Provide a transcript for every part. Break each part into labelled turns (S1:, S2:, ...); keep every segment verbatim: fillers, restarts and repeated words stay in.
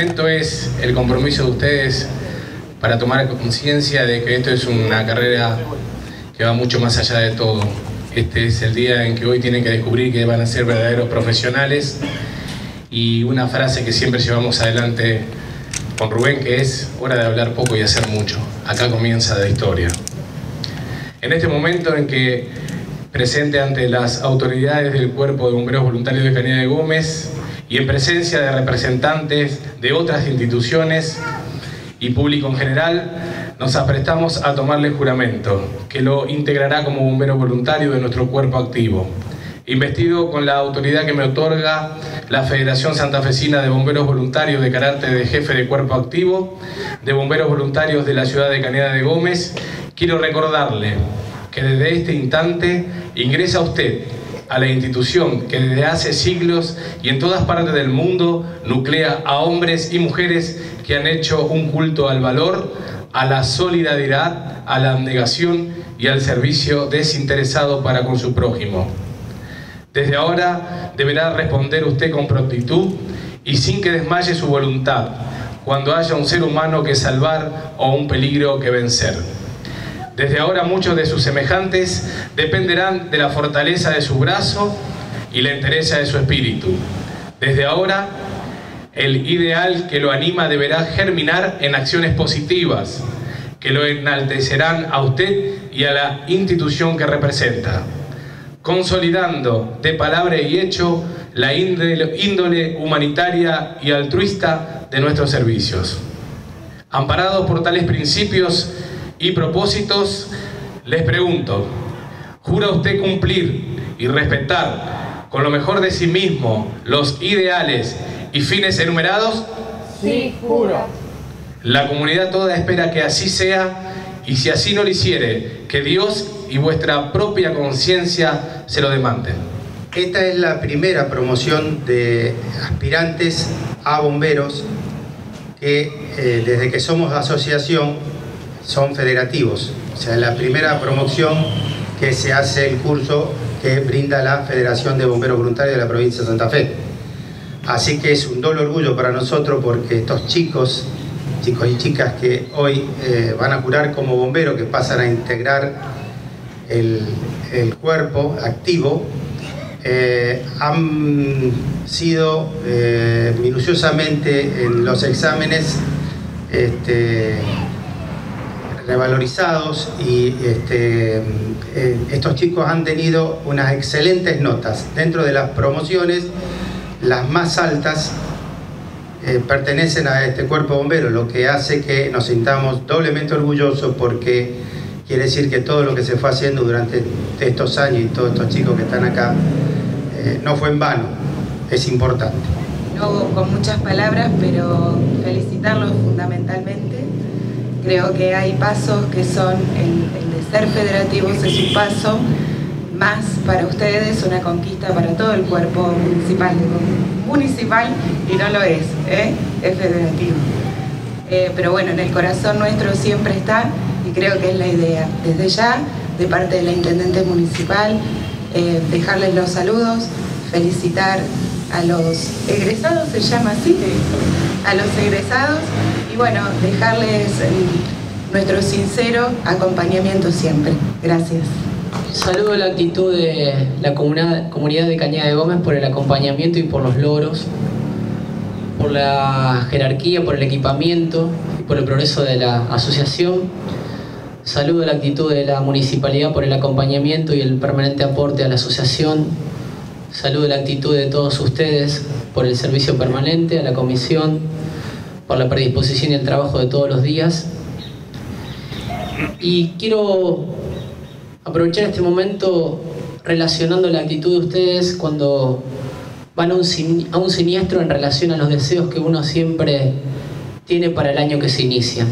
S1: momento es el compromiso de ustedes para tomar conciencia de que esto es una carrera que va mucho más allá de todo. Este es el día en que hoy tienen que descubrir que van a ser verdaderos profesionales. Y una frase que siempre llevamos adelante con Rubén, que es hora de hablar poco y hacer mucho. Acá comienza la historia. En este momento en que presente ante las autoridades del Cuerpo de Bomberos Voluntarios de Cañada de Gómez y en presencia de representantes de otras instituciones y público en general, nos aprestamos a tomarle juramento, que lo integrará como bombero voluntario de nuestro cuerpo activo, investido con la autoridad que me otorga la Federación Santafesina de Bomberos Voluntarios de carácter de jefe de cuerpo activo de bomberos voluntarios de la ciudad de Cañada de Gómez. Quiero recordarle que desde este instante ingresa usted a la institución que desde hace siglos y en todas partes del mundo nuclea a hombres y mujeres que han hecho un culto al valor, a la solidaridad, a la abnegación y al servicio desinteresado para con su prójimo. Desde ahora deberá responder usted con prontitud y sin que desmaye su voluntad cuando haya un ser humano que salvar o un peligro que vencer. Desde ahora muchos de sus semejantes dependerán de la fortaleza de su brazo y la entereza de su espíritu. Desde ahora el ideal que lo anima deberá germinar en acciones positivas que lo enaltecerán a usted y a la institución que representa, consolidando de palabra y hecho la índole, índole humanitaria y altruista de nuestros servicios. Amparados por tales principios y propósitos, les pregunto, ¿jura usted cumplir y respetar con lo mejor de sí mismo los ideales y fines enumerados?
S2: Sí, juro.
S1: La comunidad toda espera que así sea, y si así no lo hiciere, que Dios y vuestra propia conciencia se lo demanden.
S3: Esta es la primera promoción de aspirantes a bomberos que eh, desde que somos asociación son federativos. O sea, la primera promoción que se hace el curso que brinda la Federación de Bomberos Voluntarios de la provincia de Santa Fe. Así que es un doble orgullo para nosotros porque estos chicos, chicos y chicas que hoy eh, van a jurar como bomberos, que pasan a integrar el, el cuerpo activo, eh, han sido eh, minuciosamente en los exámenes este, revalorizados y este, eh, estos chicos han tenido unas excelentes notas. Dentro de las promociones, las más altas eh, pertenecen a este cuerpo de bomberos, lo que hace que nos sintamos doblemente orgullosos porque quiere decir que todo lo que se fue haciendo durante estos años y todos estos chicos que están acá eh, no fue en vano, es importante.
S2: No con muchas palabras, pero felicitarlos fundamentalmente. Creo que hay pasos que son, el, el de ser federativos es un paso más para ustedes, una conquista para todo el cuerpo municipal, municipal y no lo es, ¿eh? Es federativo. Eh, pero bueno, en el corazón nuestro siempre está y creo que es la idea. Desde ya, de parte de la Intendente Municipal, eh, dejarles los saludos, felicitar a los egresados, se llama así, a los egresados, y bueno, dejarles el, nuestro sincero acompañamiento siempre. Gracias.
S4: Saludo la actitud de la comunidad, comunidad de Cañada de Gómez por el acompañamiento y por los logros, por la jerarquía, por el equipamiento y por el progreso de la asociación. Saludo la actitud de la municipalidad por el acompañamiento y el permanente aporte a la asociación. Saludo la actitud de todos ustedes por el servicio permanente, a la comisión, por la predisposición y el trabajo de todos los días. Y quiero aprovechar este momento relacionando la actitud de ustedes cuando van a un, a un siniestro en relación a los deseos que uno siempre tiene para el año que se inicia.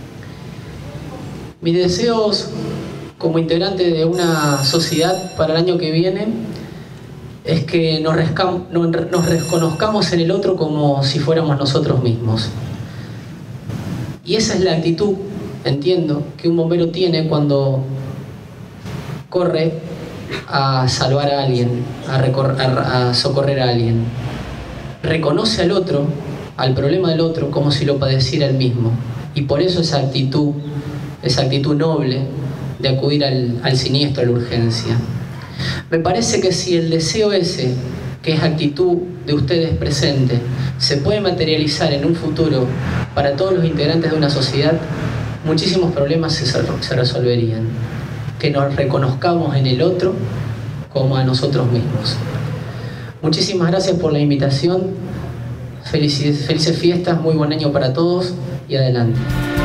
S4: Mis deseos como integrante de una sociedad para el año que viene es que nos, nos reconozcamos en el otro como si fuéramos nosotros mismos. Y esa es la actitud, entiendo, que un bombero tiene cuando corre a salvar a alguien, a, a, a socorrer a alguien. Reconoce al otro al problema del otro como si lo padeciera él mismo. Y por eso esa actitud, esa actitud noble de acudir al, al siniestro, a la urgencia. Me parece que si el deseo ese, que es actitud de ustedes presente, se puede materializar en un futuro para todos los integrantes de una sociedad, muchísimos problemas se, se resolverían. Que nos reconozcamos en el otro como a nosotros mismos. Muchísimas gracias por la invitación. Felices, felices fiestas, muy buen año para todos y adelante.